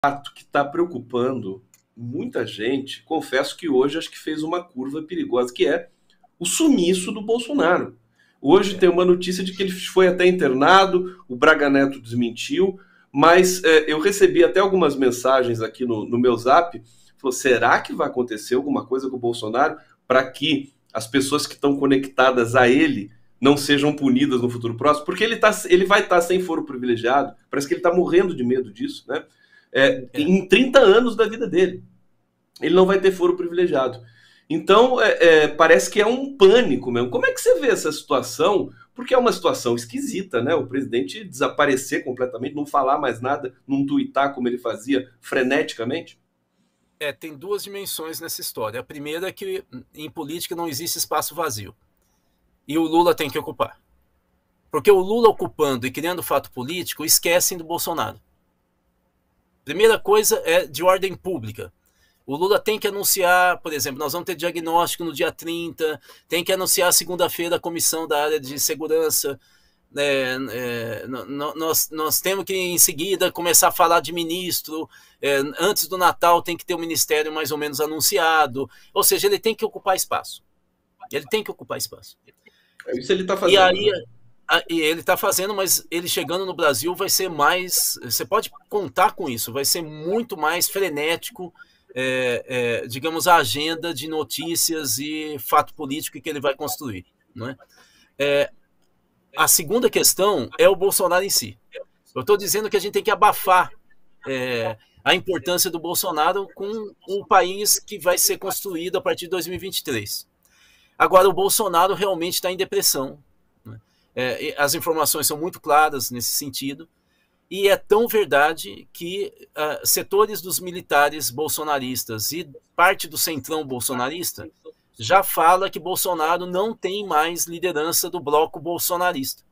fato que está preocupando muita gente, confesso que hoje acho que fez uma curva perigosa, que é o sumiço do Bolsonaro. Hoje tem uma notícia de que ele foi até internado, o Braga Neto desmentiu, mas eu recebi até algumas mensagens aqui no meu zap, falou, será que vai acontecer alguma coisa com o Bolsonaro para que as pessoas que estão conectadas a ele não sejam punidas no futuro próximo? Porque ele vai estar sem foro privilegiado, parece que ele está morrendo de medo disso, né? Em 30 anos da vida dele. Ele não vai ter foro privilegiado. Então, parece que é um pânico mesmo. Como é que você vê essa situação? Porque é uma situação esquisita, né? O presidente desaparecer completamente, não falar mais nada, não tuitar como ele fazia freneticamente. Tem duas dimensões nessa história. A primeira é que em política não existe espaço vazio. E o Lula tem que ocupar. Porque o Lula ocupando e criando fato político, esquecem do Bolsonaro. Primeira coisa é de ordem pública. O Lula tem que anunciar, por exemplo, nós vamos ter diagnóstico no dia 30, tem que anunciar segunda-feira a comissão da área de segurança, nós temos que em seguida começar a falar de ministro, antes do Natal tem que ter o ministério mais ou menos anunciado, ou seja, ele tem que ocupar espaço. Ele tem que ocupar espaço. Isso ele está fazendo. E aí, e ele está fazendo, mas ele chegando no Brasil vai ser mais, você pode contar com isso, vai ser muito mais frenético, digamos, a agenda de notícias e fato político que ele vai construir, não é? A segunda questão é o Bolsonaro em si. Eu estou dizendo que a gente tem que abafar a importância do Bolsonaro com o país que vai ser construído a partir de 2023. Agora, o Bolsonaro realmente está em depressão, né? As informações são muito claras nesse sentido. E é tão verdade que setores dos militares bolsonaristas e parte do centrão bolsonarista já fala que Bolsonaro não tem mais liderança do bloco bolsonarista.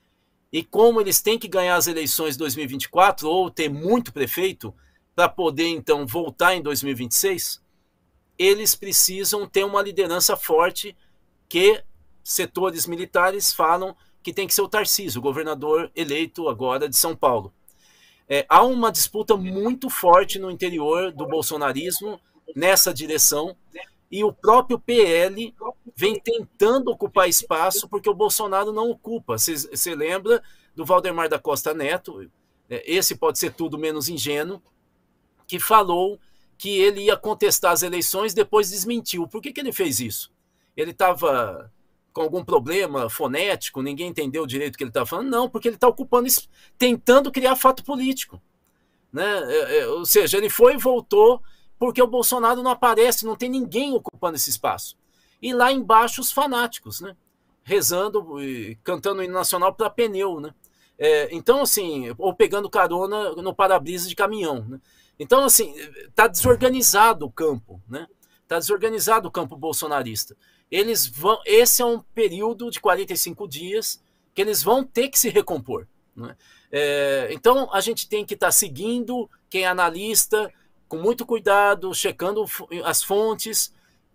E como eles têm que ganhar as eleições de 2024 ou ter muito prefeito para poder então voltar em 2026, eles precisam ter uma liderança forte que setores militares falam que tem que ser o Tarcísio, o governador eleito agora de São Paulo. Há uma disputa muito forte no interior do bolsonarismo nessa direção, e o próprio PL vem tentando ocupar espaço porque o Bolsonaro não ocupa. Você lembra do Valdemar da Costa Neto, esse pode ser tudo menos ingênuo, que falou que ele ia contestar as eleições, depois desmentiu. Por que ele fez isso? Ele estava com algum problema fonético, ninguém entendeu direito o que ele estava falando? Não, porque ele está ocupando, tentando criar fato político, né? Ou seja, ele foi e voltou porque o Bolsonaro não aparece, não tem ninguém ocupando esse espaço. E lá embaixo os fanáticos, né? Rezando e cantando o hino nacional para pneu, né? Então, assim, ou pegando carona no para-brisa de caminhão, né? Então, assim, está desorganizado o campo, né? Está desorganizado o campo bolsonarista. Esse é um período de 45 dias que eles vão ter que se recompor, né? Então a gente tem que estar seguindo quem é analista, com muito cuidado, checando as fontes,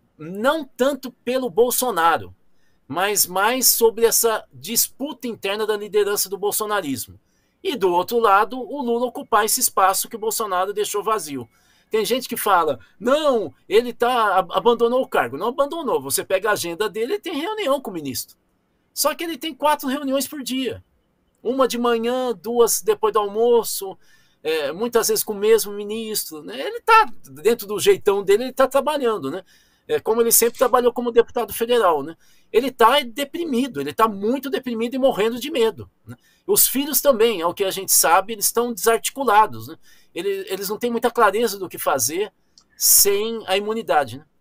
não tanto pelo Bolsonaro, mas mais sobre essa disputa interna da liderança do bolsonarismo. E do outro lado, o Lula ocupar esse espaço que o Bolsonaro deixou vazio. Tem gente que fala, não, ele abandonou o cargo. Não abandonou, você pega a agenda dele e tem reunião com o ministro. Só que ele tem 4 reuniões por dia. Uma de manhã, 2 depois do almoço, muitas vezes com o mesmo ministro, né? Ele está, dentro do jeitão dele, ele está trabalhando, né? Como ele sempre trabalhou como deputado federal, né? Ele está deprimido, ele está muito deprimido e morrendo de medo, né? Os filhos também, ao que a gente sabe, eles estão desarticulados, né? Eles não têm muita clareza do que fazer sem a imunidade, né?